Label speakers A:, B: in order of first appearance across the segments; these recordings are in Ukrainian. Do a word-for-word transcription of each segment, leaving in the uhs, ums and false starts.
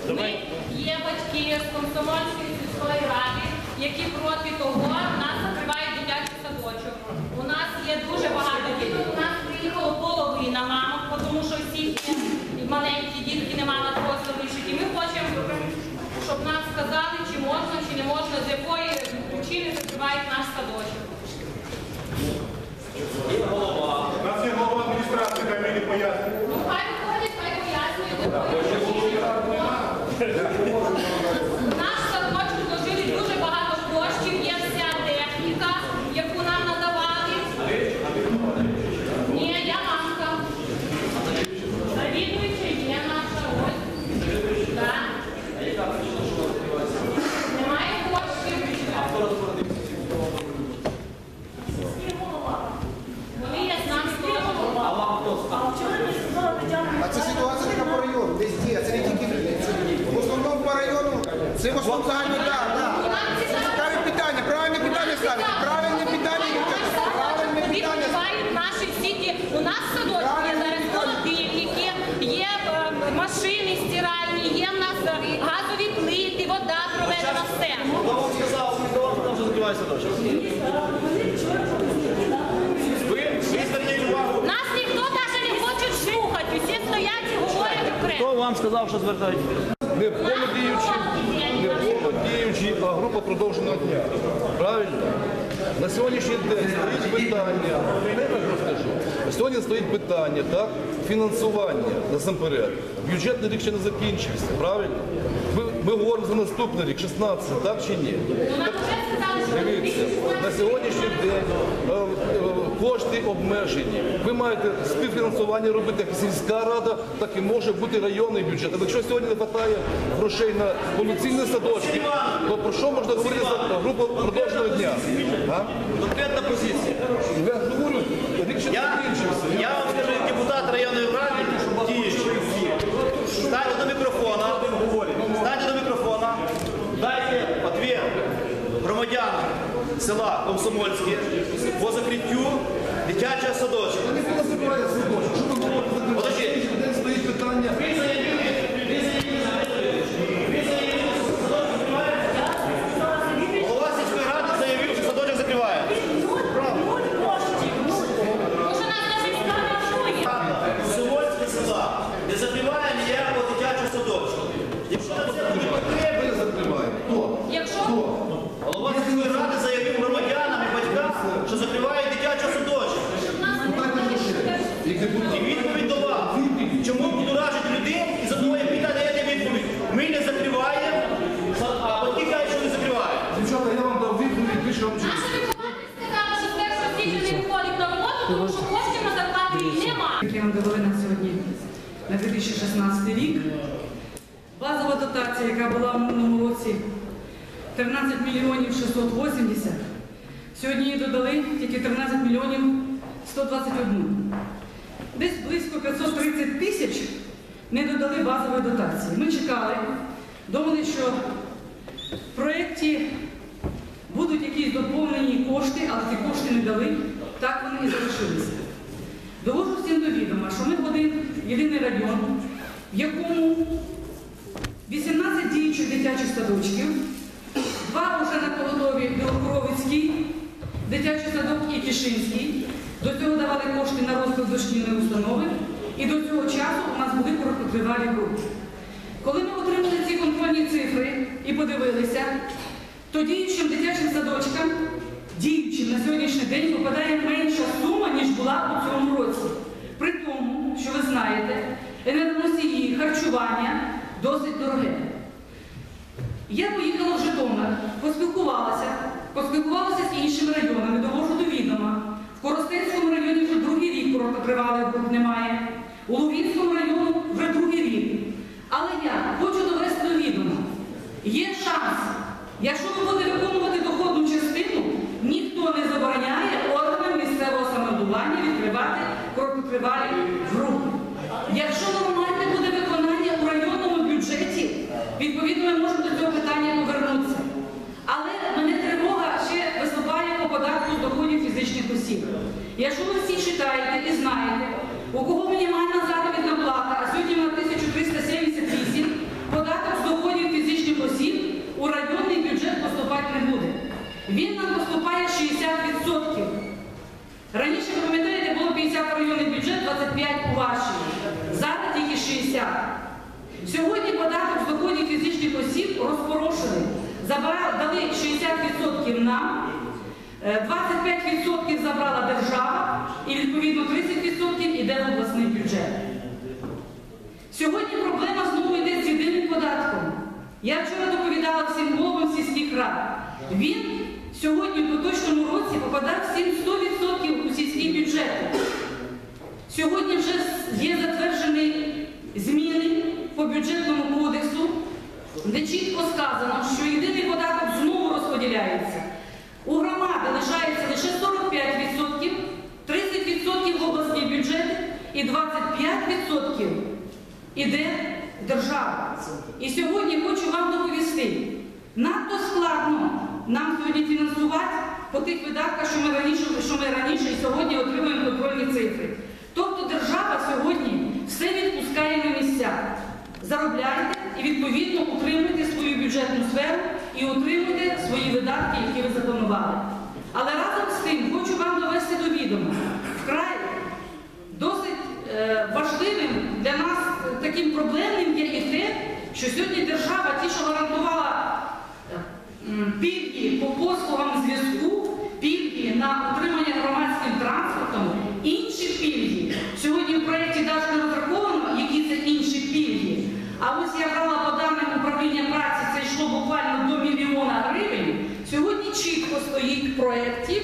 A: Ми є батьки з Комсомольської сільської ради, які проти того, у нас закривають дитячий садочок. У нас є дуже багато дітей. У нас приїхало половина мамок, тому що всі маленькі дітки не мали просто вирішити. І ми хочемо, щоб нам сказали, чи можна, чи не можна, з якої причини закривають наш садочок.
B: У нас є голова адміністрації, хай мені пояснює.
A: Ну, хай виходять, хай пояснюють. Наш садочок вложили дуже багато коштів, є вся техніка, яку нам надавали. Ні, я мамка. Завідуюча є наша ось. Так. Немає коштів. Вони є з нами
C: А це ситуація така по району, везде, це не тільки в основному по району, це в основному загально, так, так. Це цікаві питання, правильне питання ставити, правильне питання, дівчата, правильне питання.
A: Відкривають наші всі ті, у нас в садочку є зараз холодильники, є е, машини стиральні, є в нас е, газові плити, вода проведена, все.
D: Хто вам сказав, хто вам там вже закриває садочок? Ви, ви зверніть увагу.
A: Нас ніхто навіть не хоче слухати, усі стоять і говорять окремо.
D: Хто вам сказав, що звертають?
E: Не повно діючі, не повно діючі, а група продовженого дня. Правильно? На сьогоднішній день стоїть питання, не так розкажу, сьогодні стоїть питання, так, фінансування, насамперед. Бюджетний рік ще не закінчився, правильно? Ми, ми говоримо за наступний рік, шістнадцятий, так чи ні?
A: Ну, нам вже сказали, що
E: Дивіться, на сьогоднішній день е, е, кошти обмежені. Ви маєте співфінансування робити як сільська рада, так і може бути районний бюджет. А якщо сьогодні не вистачає грошей на повноцінні садочки, то про що можна говорити за групу продовженого дня? А?
D: Конкретна позиція.
E: Я говорю, рік ще не
D: Я,
E: закінчився.
D: я вам скажу, як депутат районної ради, діючий. Станьте до мікрофона, станьте до мікрофона, дайте відповідь громадянам села Комсомольське по закриттю дитячого садочка.
E: Ніхто не забирає садочок. Що ви говорите? На сьогоднішній день стоїть питання.
D: Голова сільської ради заявив, що садочок закриває.
A: Може, нас навіть скажуть.
D: Комсомольське села не закриває ніякого дитячого садочка. Якщо на це буде потреба,
E: Ми закриваємо. Хто?
A: Якщо
D: голова сільської ради заявив громадянам і батькам, що закриває дитячий садочок. І відповідь до вас. Чому будоражить людей і задаває питання, я не відповідь. Ми не закриваємо, а батьки кажуть, що не закривають.
E: Дівчата, я вам дав відповідь, більше вам чую.
A: наші вихователі сказали, що з першого січня не виходить на роботу, тому що коштів на зарплату їх немає.
F: Як я вам довели на сьогодні, на дві тисячі шістнадцятий рік, базова дотація, яка була в минулому році тринадцять мільйонів шістсот вісімдесят, сьогодні її додали тільки тринадцять мільйонів сто двадцять один. Десь близько п'ятсот тридцять тисяч не додали базової дотації. Ми чекали, думали, що в проєкті будуть якісь доповнені кошти, але ті кошти не дали, так вони і залишилися. Довожу всім до відома, що ми один єдиний район, в якому вісімнадцять діючих дитячих садочків, два вже на поготові Білокоровицький, дитячий садок і Тішинський. До цього давали кошти на розвиток дошкільної установи, і до цього часу у нас були короткотривалі групи. Коли ми отримали ці контрольні цифри і подивилися, то діючим дитячим садочкам, діючим на сьогоднішній день, попадає менша сума, ніж була у цьому році. При тому, що ви знаєте, енергоносії, харчування досить дороге. Я поїхала в Житомир, поспілкувалася, поспілкувалася з іншими районами, довожу до відома. В Коростенському районі вже другий рік короткотривалих груп немає, у Лугинському районі вже другий рік. Але я хочу довести до відома, є шанс, якщо ви будете виконувати доходну частину, ніхто не забороняє органам місцевого самоврядування відкривати короткотривалі групи. Якщо нормальне буде виконання у районному бюджеті, відповідно ми можемо до цього питання повернутися. Але мене тривога ще виступає по податку з доходів фізичних осіб. Якщо ви всі читаєте і знаєте, у кого мінімальна заробітна плата, а сьогодні на тисячу триста сімдесят вісім, податок районний бюджет, двадцять п'ять у вашій. Зараз тільки шістдесят. Сьогодні податок з доходів фізичних осіб розпорошений. Забрали, дали шістдесят відсотків нам, двадцять п'ять відсотків забрала держава і відповідно тридцять відсотків йде в обласний бюджет. Сьогодні проблема знову йде з єдиним податком. Я вчора доповідала всім головам сільських рад. Він сьогодні в поточному році попадав всім сто відсотків у сільський бюджет. Сьогодні вже є затверджені зміни по бюджетному кодексу, де чітко сказано, що єдиний податок знову розподіляється. У громади лишається лише сорок п'ять відсотків, тридцять відсотків в обласні бюджети і двадцять п'ять відсотків іде держава. І сьогодні хочу вам доповісти, надто складно нам сьогодні фінансувати по тих видатках, що ми раніше, що ми раніше і сьогодні отримуємо контрольні цифри. Тобто держава сьогодні все відпускає на місця. Заробляйте і відповідно утримуйте свою бюджетну сферу і утримуйте свої видатки, які ви запланували. Але разом з тим хочу вам довести до відома. Вкрай досить е, важливим для нас таким проблемним є і те, що сьогодні держава, ті, що гарантувала е, пільги по послугам зв'язку, пільги на утримання громадським транспортом, інші пільги. Сьогодні в проєкті навіть не розраховано, які це інші пільги. А ось я брала по даним управління праці, це йшло буквально до мільйона гривень. Сьогодні чітко стоїть в проєкті.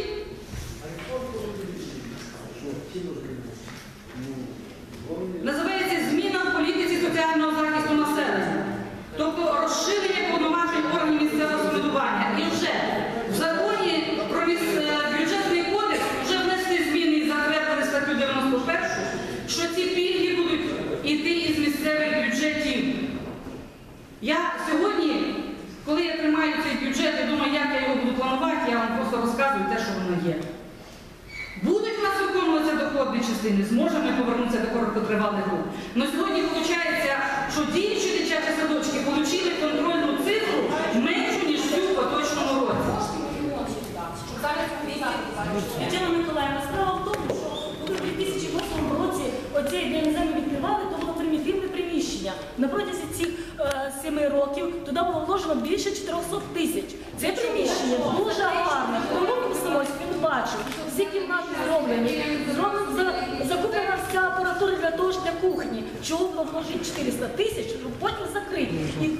F: Називається «Зміна в політиці соціального захисту населення». Тобто розширення повноважень органів місцевого самоврядування. І вже в законі про бюджетний кодекс вже внесли зміни і затвердили статтю дев'яносто першу, що ці пільги будуть йти із місцевих бюджетів. Я сьогодні, коли я тримаю цей бюджет і думаю, як я його буду планувати, я вам просто розказую те, що воно є. Будуть в нас виконуватися доходні частини, зможемо ми повернутися до короткотривалих груп. Але сьогодні виходить, що діючі дитячі садочки отримали контрольну цифру меншу, ніж цю в поточному році.
G: Тетяна Миколаївна, справа в тому, що коли в дві тисячі восьмому році оцей день землі відкривали, то було примітивне приміщення. На протязі цих е, семи років туди було вложено більше чотирьохсот тисяч. Це приміщення дуже гарне. Тому Самойський він бачив, всі кімнати зроблені. Зроблено, закуплена вся апаратура для того ж для кухні. Чого було вложити чотириста тисяч, щоб потім закрити. І